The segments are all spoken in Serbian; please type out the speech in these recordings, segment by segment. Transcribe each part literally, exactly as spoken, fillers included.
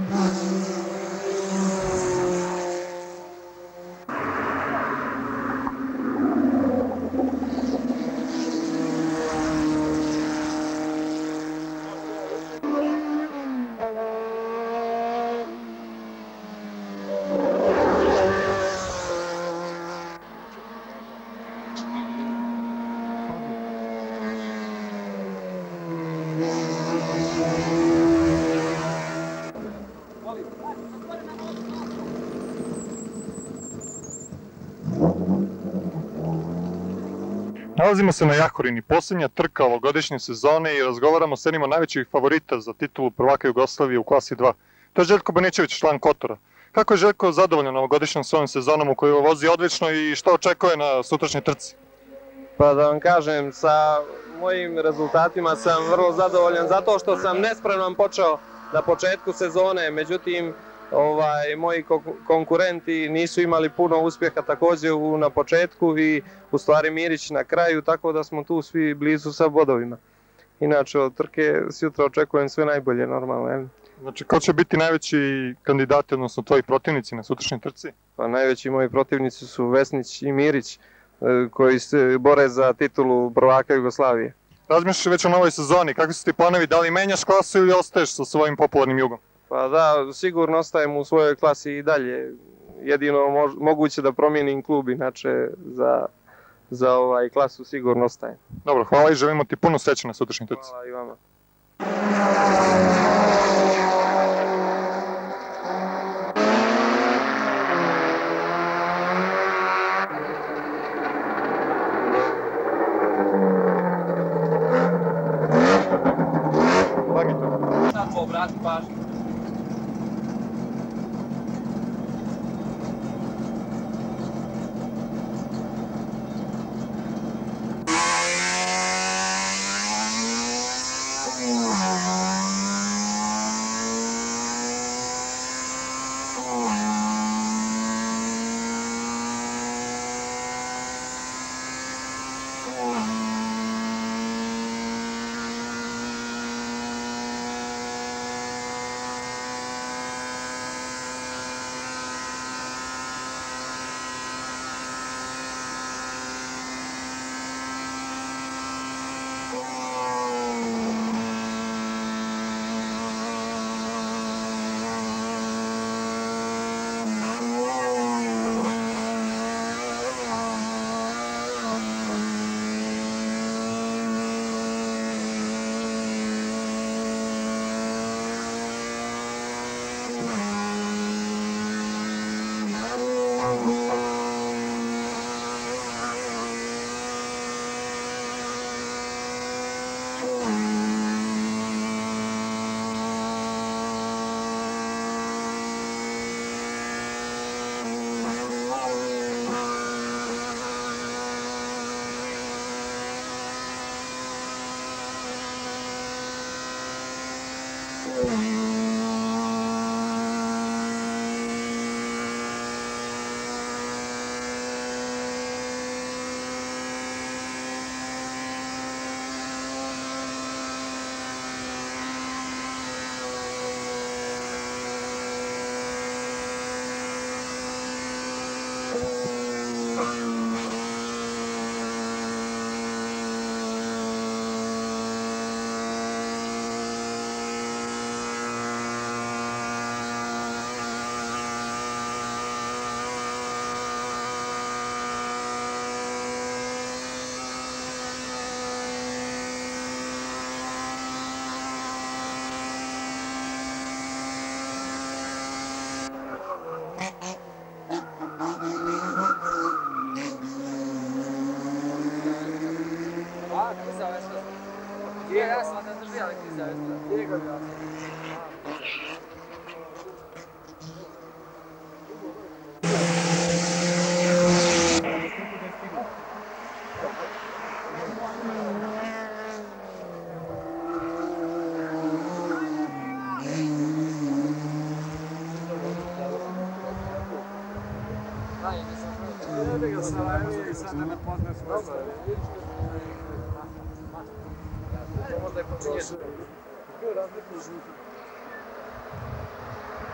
Nalazimo se na Jahorini, posljednja trka ovogodišnje sezone i razgovaramo s jednim od najvećih favorita za titulu prvaka Jugoslavije u klasi dva. To je Željko Baničević, član Kotora. Kako je Željko zadovoljan ovogodišnjom svojom sezonom u kojoj vozi odlično i što očekuje na sutrašnjoj trci? Pa da vam kažem, sa mojim rezultatima sam vrlo zadovoljan zato što sam nespreman počeo na početku sezone, međutim Ovaj, moji konkurenti nisu imali puno uspjeha također u, na početku i u stvari Mirić na kraju, tako da smo tu svi blizu sa bodovima. Inače od trke sutra očekujem sve najbolje, normalno. Je. Znači, ko će biti najveći kandidati, odnosno tvoji protivnici na sutrašnjoj trci? Pa najveći moji protivnici su Vesnić i Mirić, koji se bore za titulu prvaka Jugoslavije. Razmišljaš već o novoj sezoni, kakvi su ti planovi, da li menjaš klasu ili ostaješ sa svojim popularnim Jugom? Pa da, sigurno ostajem u svojoj klasi i dalje. Jedino mož, moguće da promijenim klub, inače za, za ovaj klasu sigurno ostajem. Dobro, hvala i želimo ti puno sreće na sutrašnjoj trci. Hvala i vama. Obrati pažnju. Ja sam da drži, ali ti zavisno. Gdje ga bi sada ne poznaje svoje stvari. To možda je počinješ. Kako je razliku u žutu?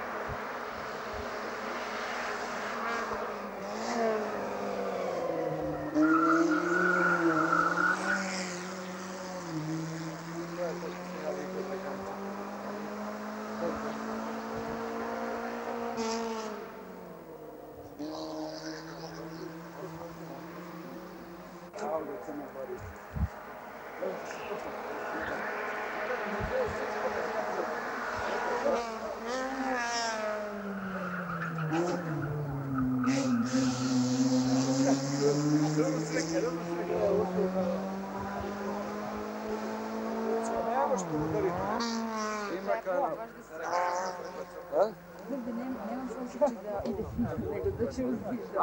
Ovdje nema se osjećaj da ide hitno, nego da će uzbiš.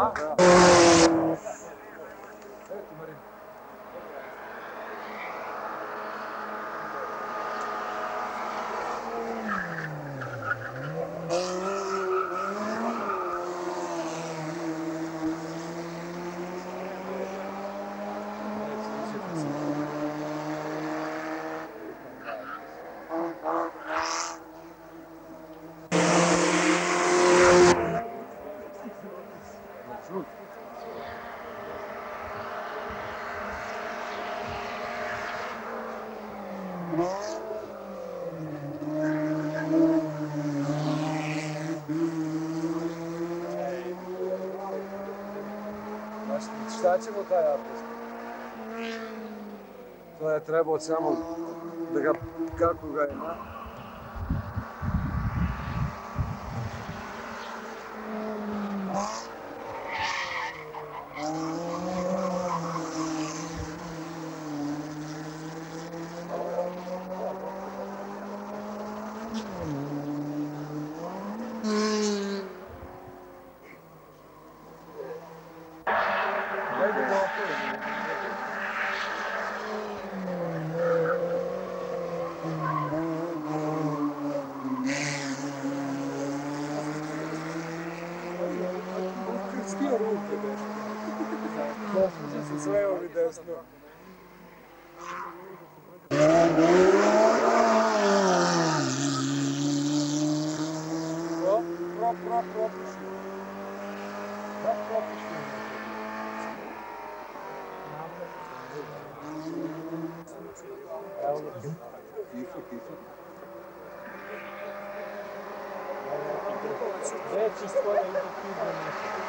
Šta ćemo taj apest? To je trebao samo da ga, kako ga ima. Skio ruke desno. Može se sve ovi desno. Pro, pro, pro, propuši. Pro, propuši. Evo ga. Tiho, tiho. Veći skoro ide pizda nešto.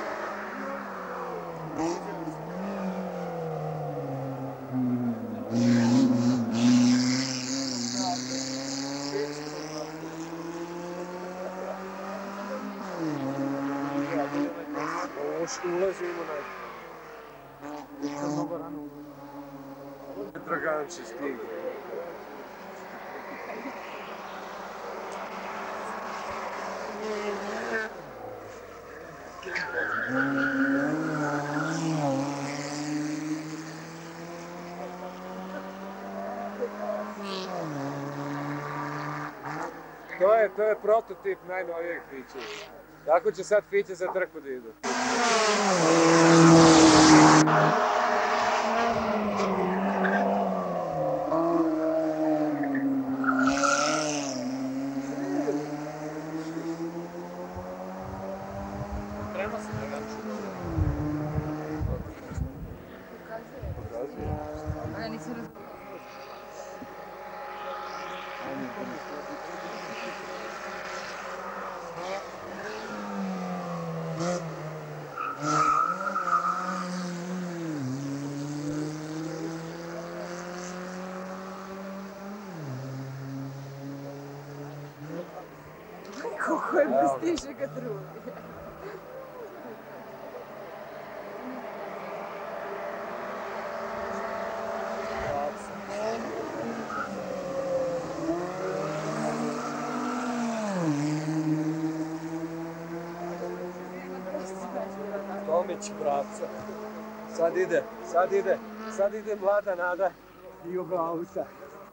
Ulazimo na... Dragan će stigne. To je, to je prototip najnovijeg fiće. Tako će sad fiće za trku da idu. Treba se Dragan čuti. Pokazuje. Pokazuje. A ja nisam razgovarala. Kako je prestiže ga drugi. Tomić pravca. Sad ide, sad ide, sad ide mlada nada i oba auta.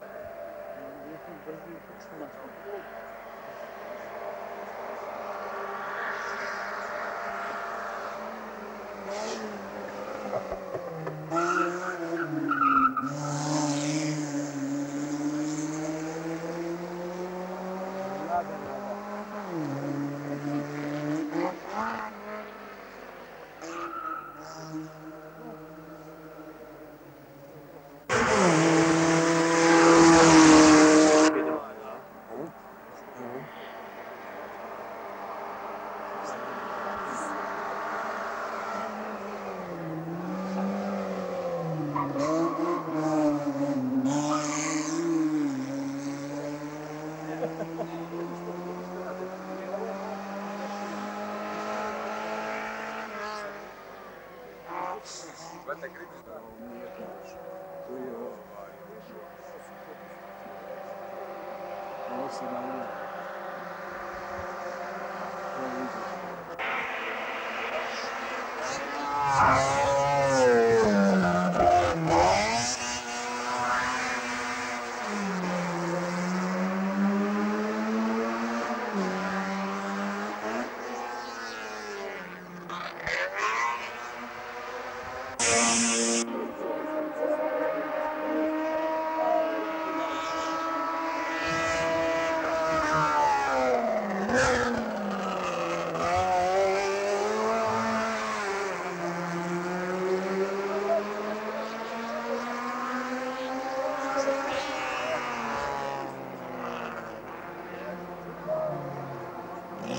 Mlada nada. Vete kritično. Tu je ovaj. Ovo se dalje.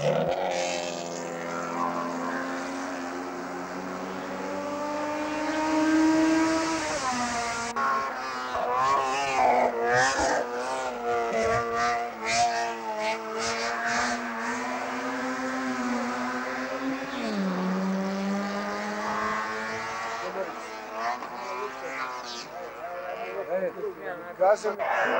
Kažem...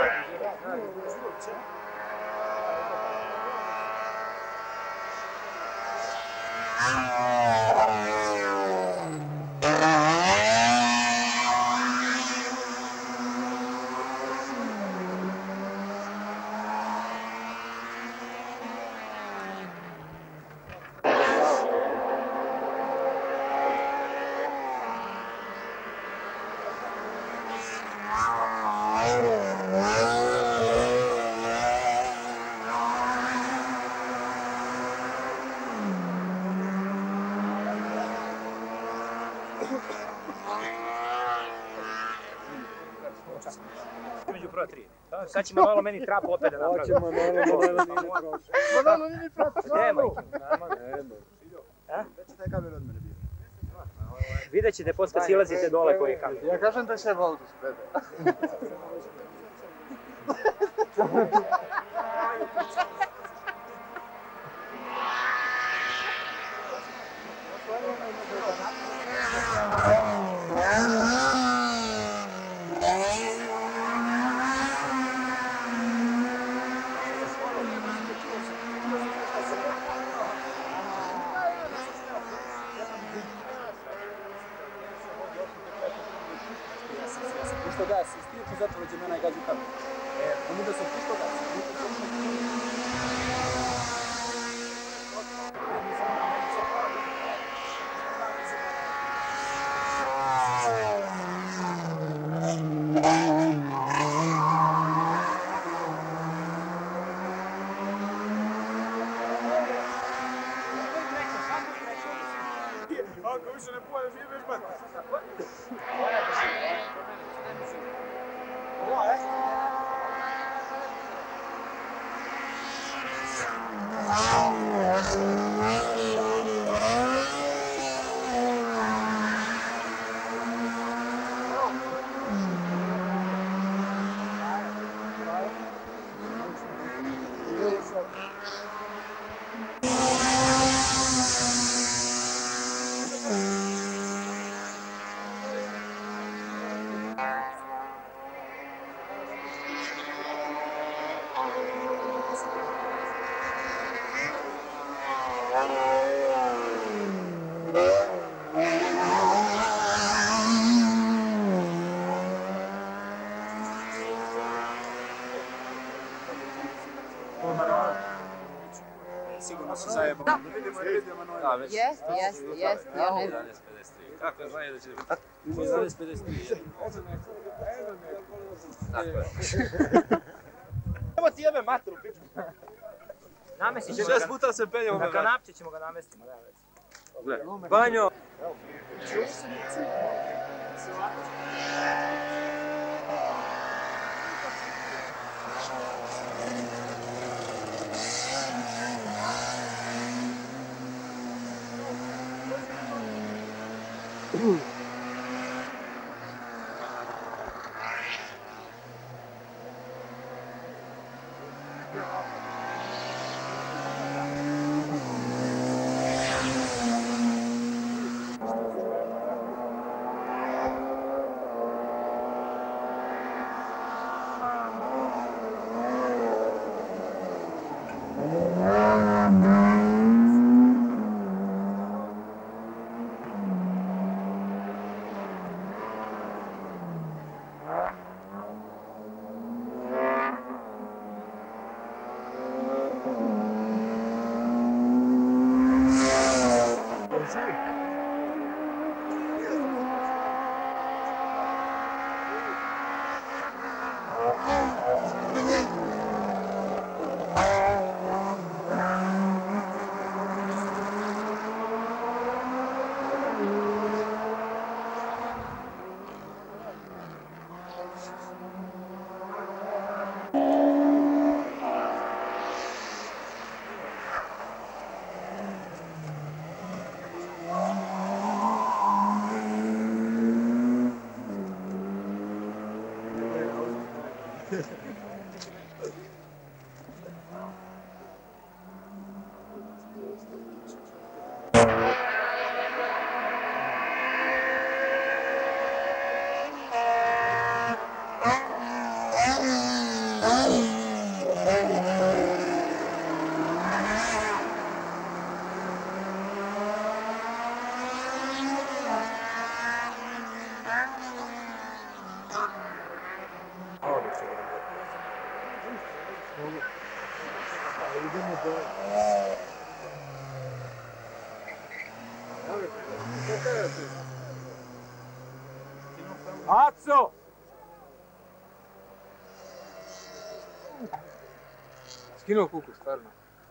Među prva tri. Sad će Manolo meni trap opet da napravi. Hoće Manolo, Manolo nije prošao. Manolo nije prošao. Gde je majke? Već taj kamer od mene bio. Vidjet ćete posle silazite dole koji je kamer. Ja kažem da će vodu spede. Pušto gas, stijeću zatvore će mena i gađu kamer. Ono da sam pušto gas. Ako više ne poješ, ideš bat. Sigurno se zajebamo. Da vidimo, da vidimo Manuela. Jeste, jeste, jeste. Ja ne znam. Kako je znaju da će... jedanaest pedeset tri. Tako je. Evo ti jebe matru, piču. Namestit ćemo Šest ga. puta se penjamo. Na kanapče ćemo ga namestimo. Banjo! Aco! Skinuo kuku, stvarno.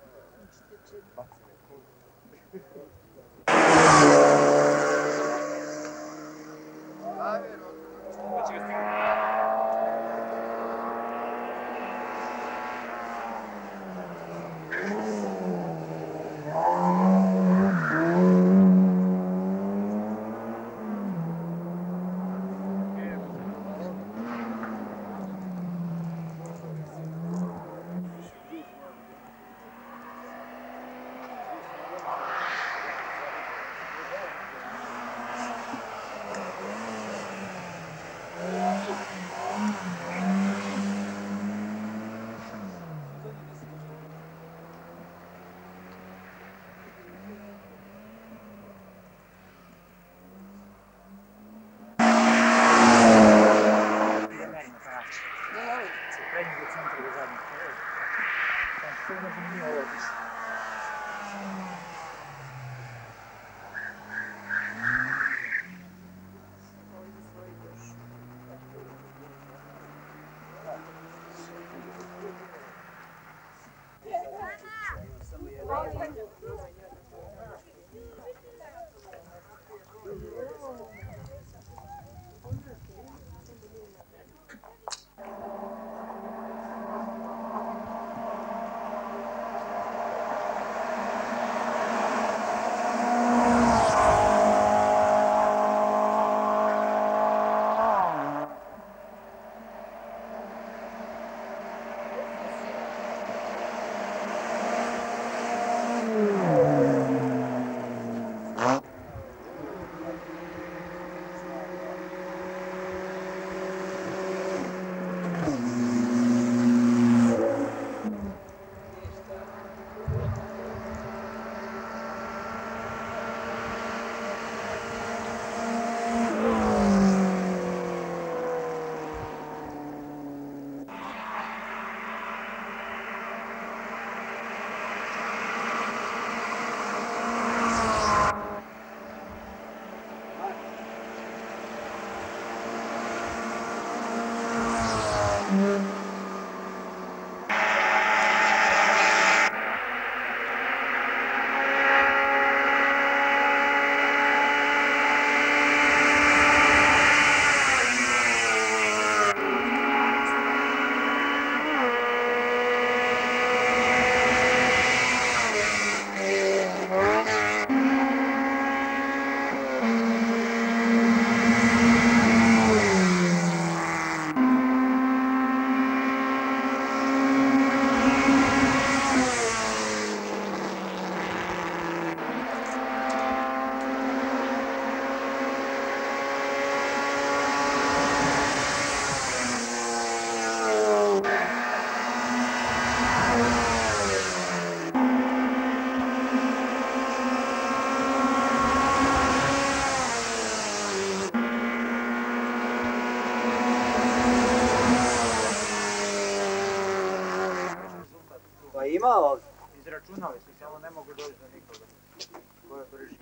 Pa imao, izračunali su, samo ne mogu doći do nikoga. Ko je prišao?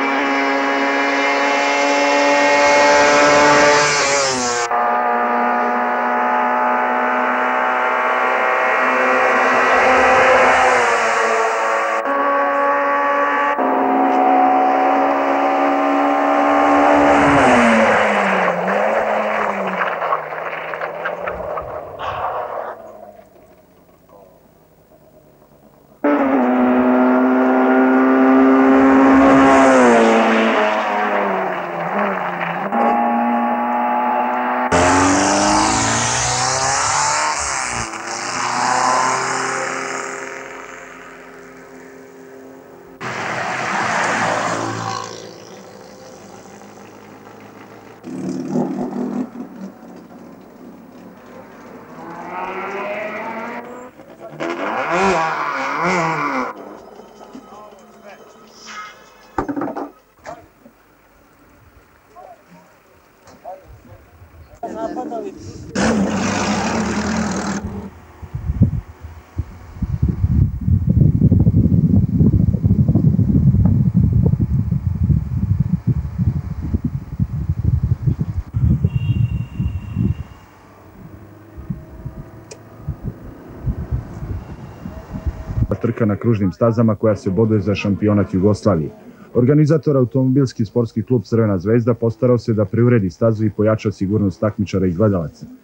trka na kružnim stazama koja se boduje za šampionat Jugoslavije. Organizator automobilski sportski klub Crvena zvezda postarao se da preuredi stazu i pojača sigurnost takmičara i gledalaca.